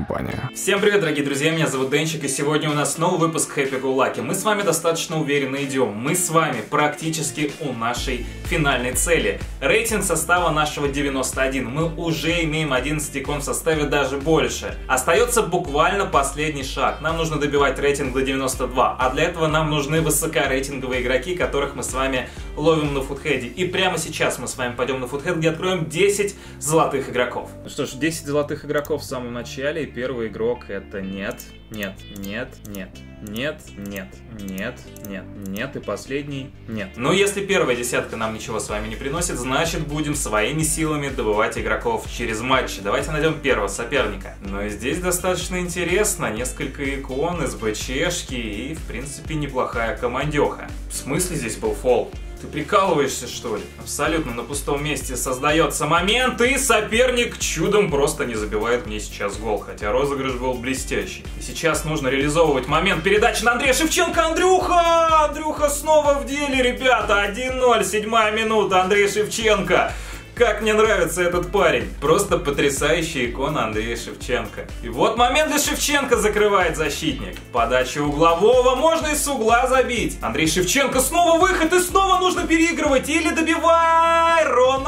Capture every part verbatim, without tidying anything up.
компания. Всем привет, дорогие друзья, меня зовут Денчик, и сегодня у нас новый выпуск Happy Go Lucky. Мы с вами достаточно уверенно идем, мы с вами практически у нашей финальной цели. Рейтинг состава нашего девяносто один, мы уже имеем одиннадцать икон в составе, даже больше. Остается буквально последний шаг, нам нужно добивать рейтинг до девяноста двух, а для этого нам нужны высокорейтинговые игроки, которых мы с вами ловим на Фудхеде. И прямо сейчас мы с вами пойдем на Фудхед, где откроем десять золотых игроков. Ну что ж, десять золотых игроков в самом начале, и первый игрок это нет, нет, нет, нет, нет, нет, нет, нет, нет, и последний нет. Но если первая десятка нам ничего с вами не приносит, значит будем своими силами добывать игроков через матчи. Давайте найдем первого соперника. Но и здесь достаточно интересно, несколько икон из БЧшки и в принципе неплохая командеха. В смысле здесь был фол? Ты прикалываешься, что ли? Абсолютно на пустом месте создается момент, и соперник чудом просто не забивает мне сейчас гол, хотя розыгрыш был блестящий. И сейчас нужно реализовывать момент передачи на Андрея Шевченко. Андрюха! Андрюха снова в деле, ребята! один ноль, седьмая минута, Андрей Шевченко. Как мне нравится этот парень. Просто потрясающая икона Андрея Шевченко. И вот момент, для Шевченко закрывает защитник. Подача углового, можно и с угла забить. Андрей Шевченко, снова выход, и снова нужно переигрывать. Или добивай,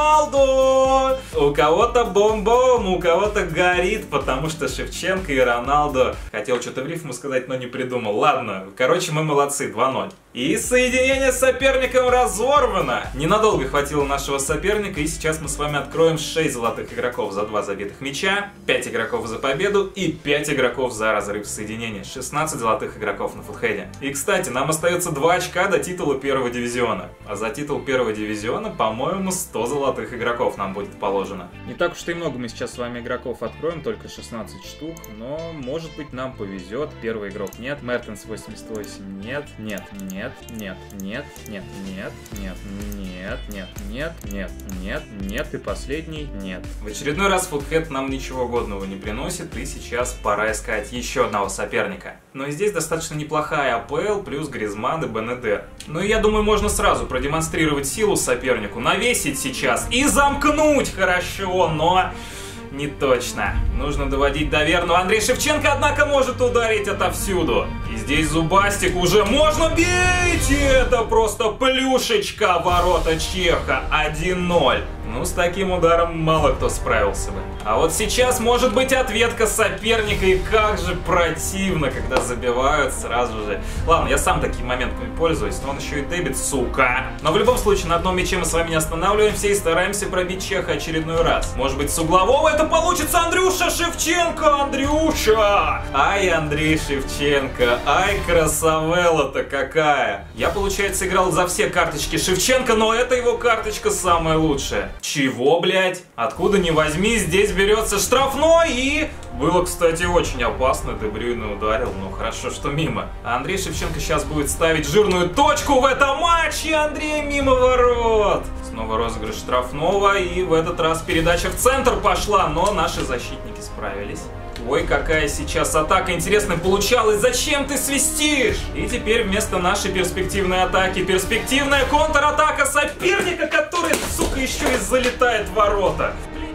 Роналду. У кого-то бомбом, у кого-то горит, потому что Шевченко и Роналду. Хотел что-то в рифму сказать, но не придумал. Ладно, короче, мы молодцы, два ноль. И соединение с соперником разорвано. Ненадолго хватило нашего соперника, и сейчас мы с вами откроем шесть золотых игроков за два забитых мяча, пять игроков за победу и пять игроков за разрыв соединения. шестнадцать золотых игроков на Фудхеде. И, кстати, нам остается два очка до титула первого дивизиона. А за титул первого дивизиона, по-моему, сто золотых игроков нам будет положено. Не так уж и много мы сейчас с вами игроков откроем, только шестнадцать штук, но, может быть, нам повезет. Первый игрок нет, Мертенс восемьдесят восемь нет, нет, нет. Нет, нет, нет, нет, нет, нет, нет, нет, нет, нет, нет, нет, и последний нет. В очередной раз Фудхед нам ничего годного не приносит, и сейчас пора искать еще одного соперника. Но и здесь достаточно неплохая АПЛ, плюс Гризман и БНД. Ну и я думаю, можно сразу продемонстрировать силу сопернику, навесить сейчас и замкнуть хорошо, но... не точно. Нужно доводить до верного. Андрей Шевченко, однако, может ударить отовсюду. И здесь Зубастик уже можно бить! И это просто плюшечка, ворота Чеха. один ноль. Ну, с таким ударом мало кто справился бы. А вот сейчас может быть ответка соперника, и как же противно, когда забивают сразу же. Ладно, я сам такими моментами пользуюсь, но он еще и дебит, сука. Но в любом случае, на одном мяче мы с вами не останавливаемся и стараемся пробить Чеха очередной раз. Может быть, с углового это получится. Андрюша Шевченко, Андрюша! Ай, Андрей Шевченко, ай, красавелла-то какая. Я, получается, играл за все карточки Шевченко, но эта его карточка самая лучшая. Чего, блядь? Откуда ни возьми, здесь берется штрафной, и... было, кстати, очень опасно, Де Брюйне ударил, но хорошо, что мимо. А Андрей Шевченко сейчас будет ставить жирную точку в этом матче, Андрей мимо ворот. Снова розыгрыш штрафного, и в этот раз передача в центр пошла, но наши защитники справились. Ой, какая сейчас атака интересная получалась, зачем ты свистишь? И теперь вместо нашей перспективной атаки перспективная контратака соперника, который, сука, еще и залетает в ворота.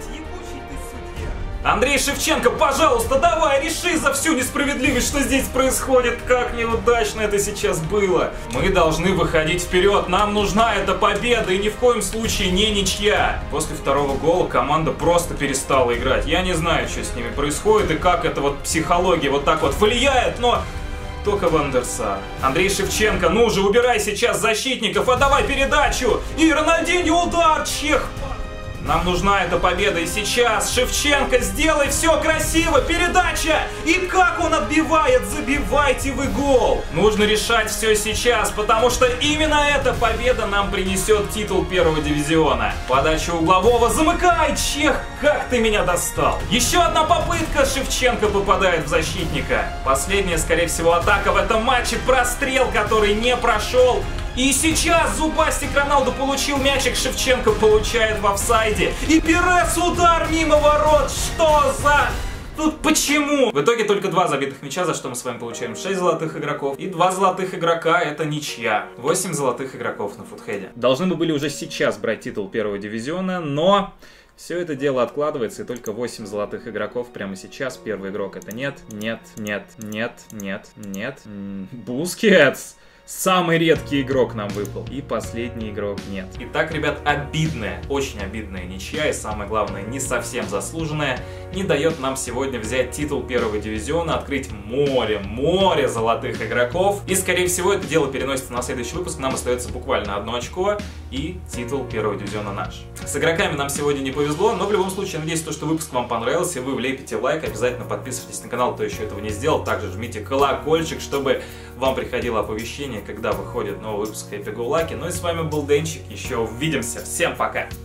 Андрей Шевченко, пожалуйста, давай, реши за всю несправедливость, что здесь происходит. Как неудачно это сейчас было. Мы должны выходить вперед, нам нужна эта победа, и ни в коем случае не ничья. После второго гола команда просто перестала играть. Я не знаю, что с ними происходит и как эта вот психология вот так вот влияет, но... только Ван дер Сар. Андрей Шевченко, ну же, убирай сейчас защитников, отдавай передачу. И Рональдинho удар, Чех. Нам нужна эта победа, и сейчас Шевченко, сделай все красиво, передача! И как он отбивает, забивайте вы гол! Нужно решать все сейчас, потому что именно эта победа нам принесет титул первого дивизиона. Подача углового, замыкай, Чех, как ты меня достал! Еще одна попытка, Шевченко попадает в защитника. Последняя, скорее всего, атака в этом матче, прострел, который не прошел. И сейчас Зубастик Роналду получил мячик, Шевченко получает в офсайде. И Перес удар мимо ворот. Что за... Тут почему? В итоге только два забитых мяча, за что мы с вами получаем шесть золотых игроков. И два золотых игрока — это ничья. восемь золотых игроков на Фудхеде. Должны бы были уже сейчас брать титул первого дивизиона, но... Все это дело откладывается, и только восемь золотых игроков прямо сейчас. Первый игрок это нет, нет, нет, нет, нет, нет. Бускетс! Самый редкий игрок нам выпал. И последний игрок нет. Итак, ребят, обидная, очень обидная ничья, и самое главное, не совсем заслуженная, не дает нам сегодня взять титул первого дивизиона, открыть море, море золотых игроков. И, скорее всего, это дело переносится на следующий выпуск. Нам остается буквально одно очко, и титул первого дивизиона наш. С игроками нам сегодня не повезло, но в любом случае, надеюсь, то, что выпуск вам понравился, и вы влепите лайк. Обязательно подписывайтесь на канал, кто еще этого не сделал. Также жмите колокольчик, чтобы вам приходило оповещение, когда выходит новый выпуск Happy Go Lucky. Ну и с вами был Денчик. Еще увидимся. Всем пока!